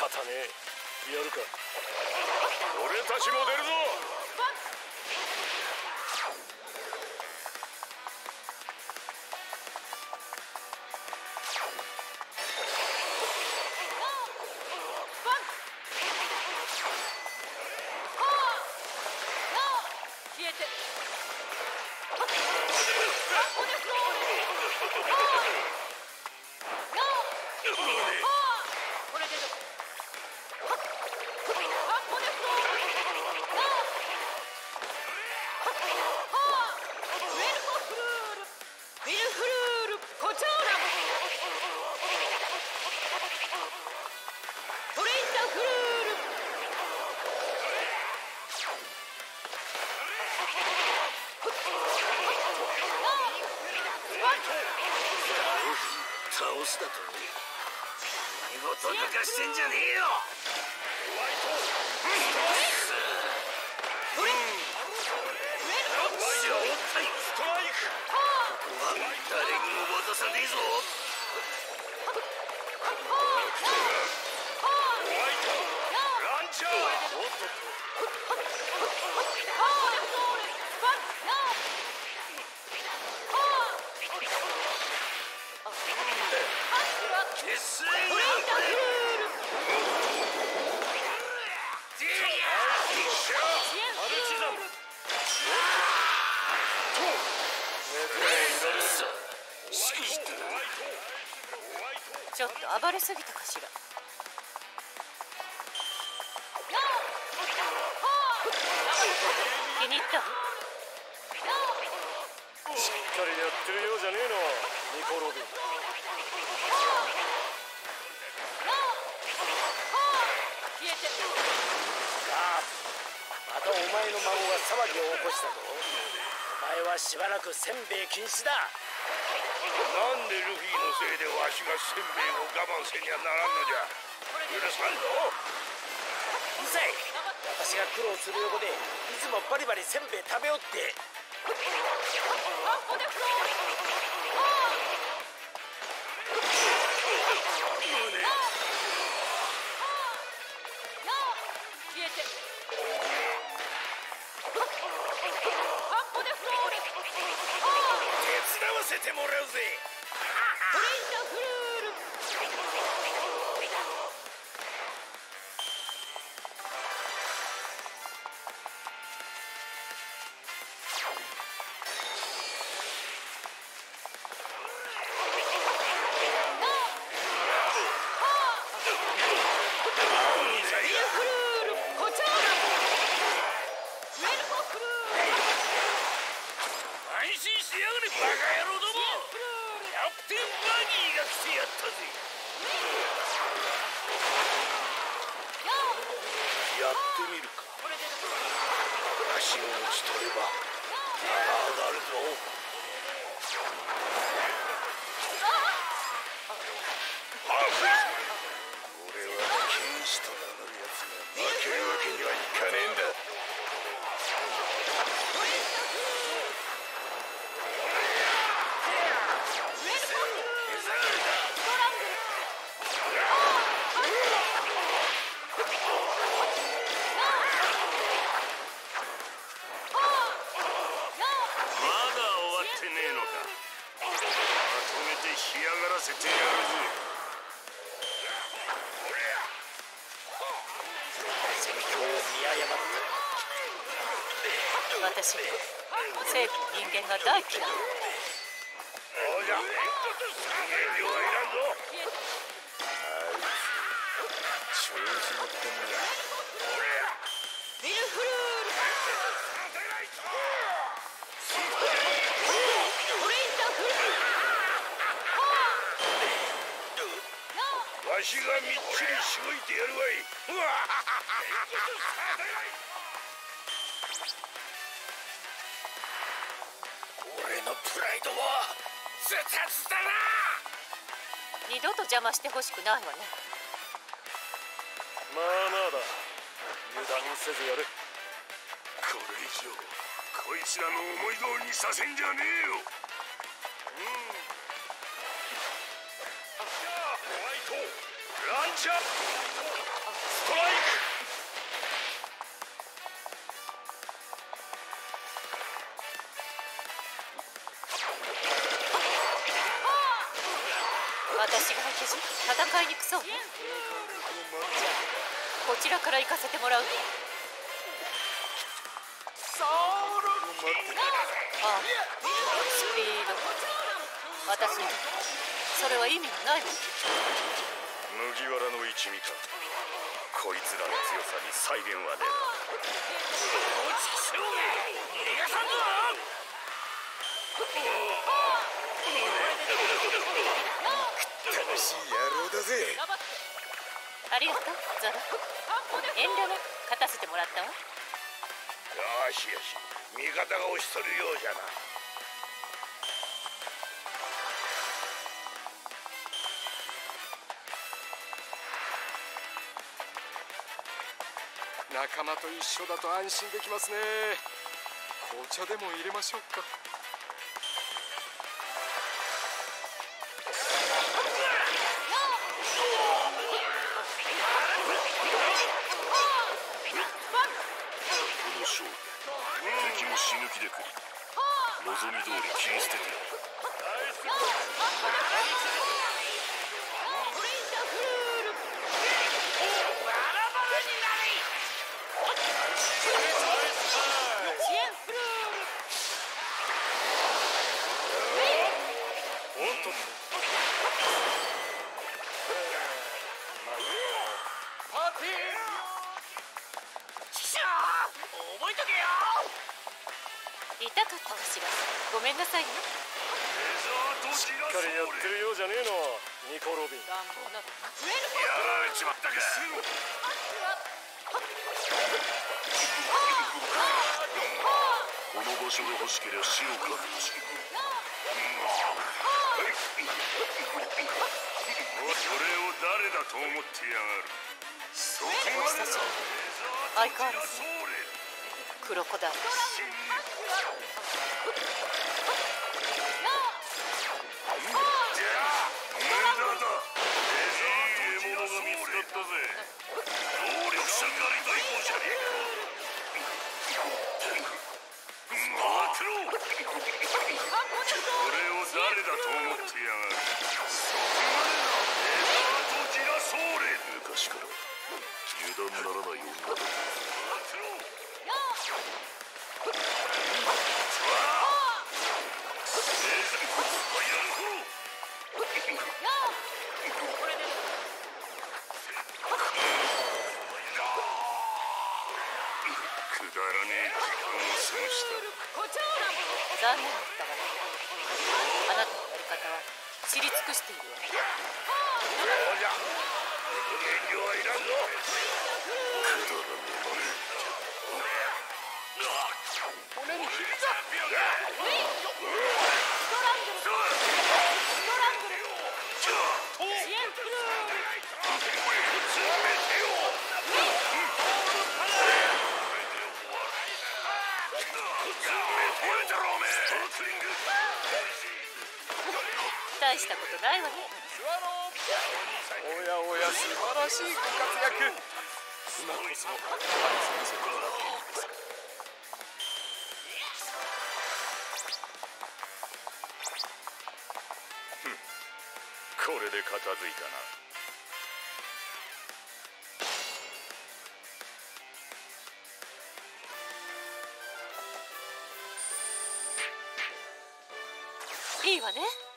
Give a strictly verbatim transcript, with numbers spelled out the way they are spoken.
方ね。やるか。俺たちも出るぞ。 倒すだと見事抜かしてんじゃねえよ。誰にも渡さねえぞ。ランチャー。 ちょっと暴れすぎたかしら。気に入った？ しっかりやってるようじゃねえの、ニコロビン。またお前の孫が騒ぎを起こしたぞ。お前はしばらくせんべい禁止だ。 なんでルフィのせいでわしがせんべいを我慢せにゃならんのじゃ。許さんぞ。 うるさい。私が苦労する横でいつもバリバリせんべい食べよって。 手伝わせてもらうぜ。 私は正規の人間が大嫌い。 そうじゃ。遠慮はいらんぞ。あいつ調子乗ってんだ。 ビルフルール。トレインダーフルール。 わしがみっちりしごいてやるわい。プライドはズタズタだ。 二度と邪魔してほしくないわね。 まあまあだ。油断せずやれ。 これ以上こいつらの思い通りにさせんじゃねえよ。うん。じゃあホワイトランチャーストライク。 私が相手じゃ戦いにくそうね。じゃあこちらから行かせてもらう。 ソウルああ、スピード。私にそれは意味がないもん。 麦わらの一味か。こいつらの強さに再現はねえな。 落ち着けよ逃がさんぞ。 楽しい野郎だぜ。 ありがとうゾロ。遠慮なく勝たせてもらったわ。 よしよし、味方が押しとるようじゃな。 仲間と一緒だと安心できますね。紅茶でも入れましょうか。 この勝負、敵も死ぬ気で来る。望み通り切り捨ててやる。 覚えとけよ。 痛かったかしら。ごめんなさいね。 しっかりやってるようじゃねえのニコ・ロビン。 乱暴な。 やられちまったか。この場所が欲しけりゃ死を覚悟し。俺を誰だと思ってやがる。そこまでだ。 相変わらずクロコダイル。 昔から油断ならない女だ。くだらねえ時間を過ごした。 残念だったわね。あなたのやり方は知り尽くしているわ。 そうじゃ、遠慮はいらんぞ。くだらねえまね。 骨にひびが。大したことないわね。 おやおや、素晴らしいご活躍。今こそ見せてもらっていいですか。 これで片付いたな。 いいわね。